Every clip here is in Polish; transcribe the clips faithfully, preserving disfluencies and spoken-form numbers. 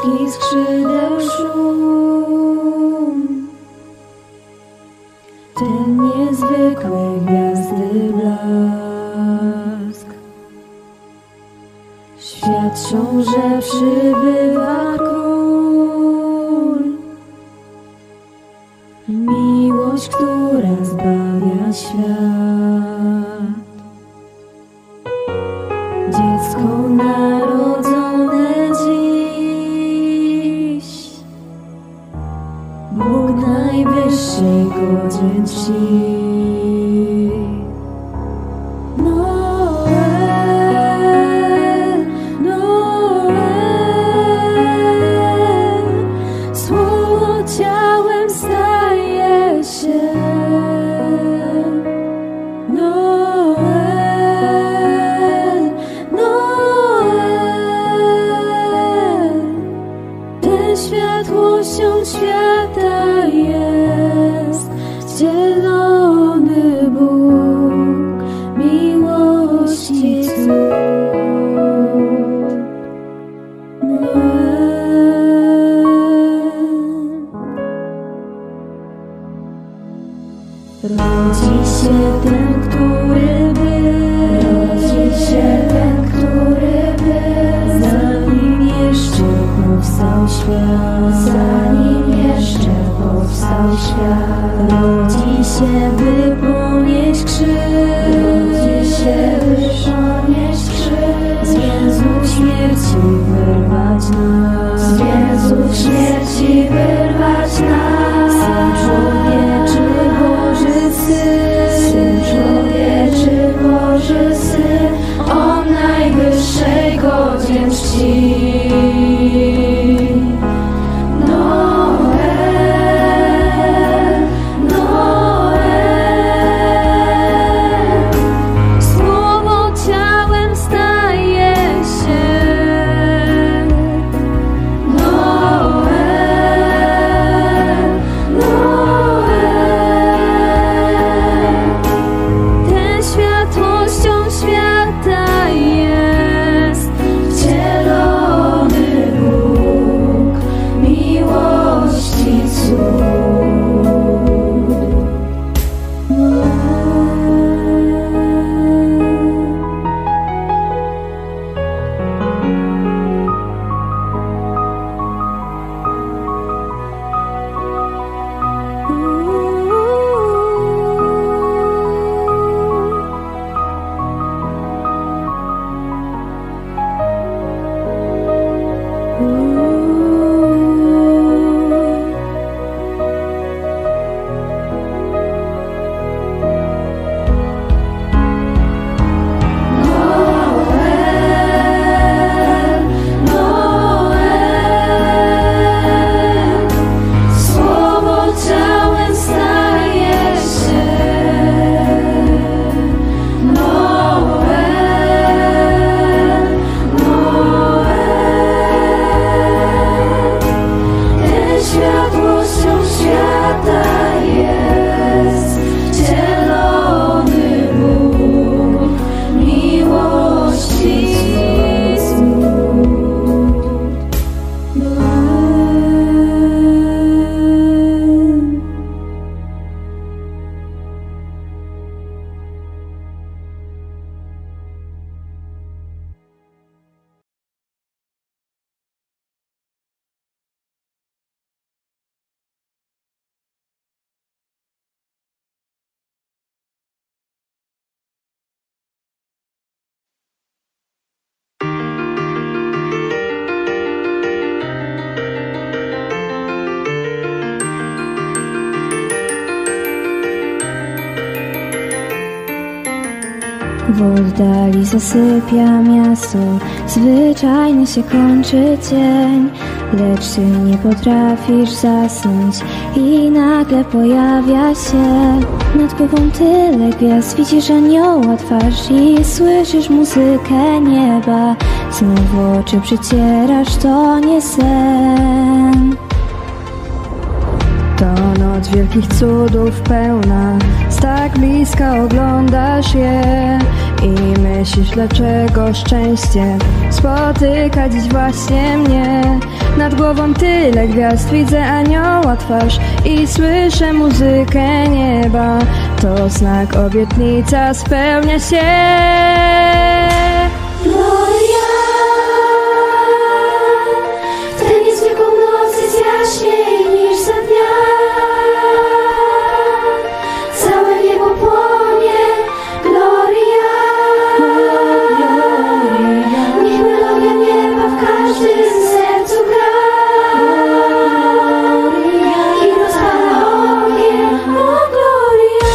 wszystkich skrzydeł szum, ten niezwykły gwiazdy blask świadczą, że przybywa król. Miłość, która zbawia świat, dziecko narodzone dziś, Bóg najwyższy godzien czci. Noel, Noel, słowo ciałem staje się. Noel, Noel, ten światłością świata jest wcielony Bóg miłości cud. Noel. Rodzi się ten, który był, rodzi się ten, który był, zanim jeszcze powstał świat, zanim jeszcze powstał świat. Rodzi się, by ponieść krzyż, rodzi się, by ponieść krzyż, z więzów śmierci wyrwać nas, z więzów śmierci wyrwać nas. Syn człowieczy, Boży Syn, Syn człowieczy, Boży Syn, On najwyższej godzien czci. Noel, Noel, słowo ciałem staje się. Noel, Noel, ten światłością świata jest wcielony Bóg miłości cud. W oddali zasypia miasto, zwyczajny się kończy dzień, lecz ty nie potrafisz zasnąć i nagle pojawia się nad głową tyle gwiazd. Widzisz anioła twarz i słyszysz muzykę nieba. Znów oczy przycierasz, to nie sen. To noc Noc wielkich cudów pełna, z tak bliska oglądasz je i myślisz, dlaczego szczęście spotyka dziś właśnie mnie. Nad głową tyle gwiazd, widzę anioła twarz i słyszę muzykę nieba. To znak, obietnica spełnia się. Gloria, w tę niezwykłą noc jest jaśniej niż za dnia. Całe niebo płonie, Gloria. Niech melodia nieba w każdym sercu gra i rozpala ogień, o Gloria.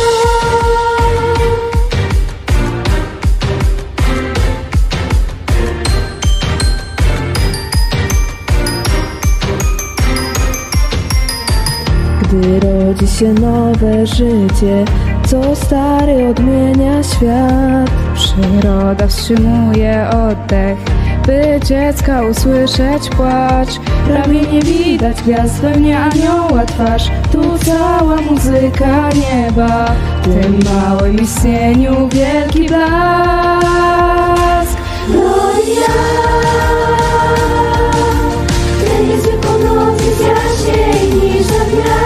Gdy rodzi się nowe życie, co stary odmienia świat. Przyroda wstrzymuje oddech, by dziecka usłyszeć płacz. Prawie nie widać gwiazd, pewnie anioła twarz. Tu cała muzyka nieba, w tym małym istnieniu wielki blask. Gloria, w tę niezwykłą noc jest jaśniej niż za dnia.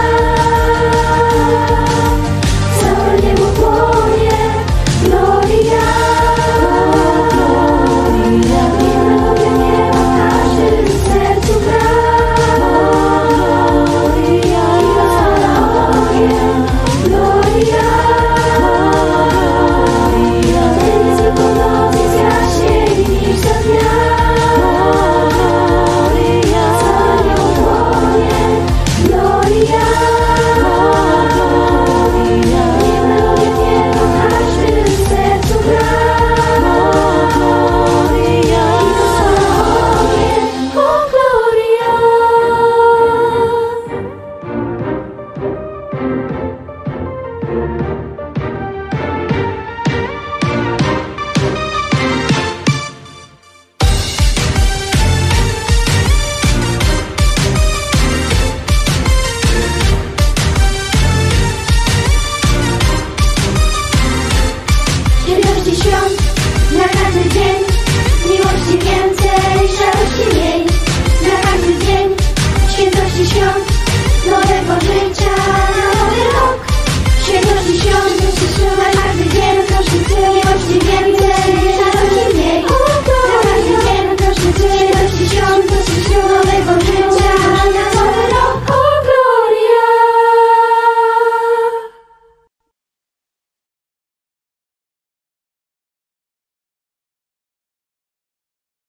Całe niebo płonie, Gloria. Niech melodia nieba w każdym sercu gra i rozpala ogień, Gloria. W tę niezwykłą noc jest jaśniej niż za dnia. Całe niebo płonie, Gloria. Niech melodia nieba w każdym sercu gra i rozpala ogień, o Gloria. Świeżości świąt na każdy dzień, miłości więcej, szarości mniej. Na każdy dzień świętości świąt, nowego życia.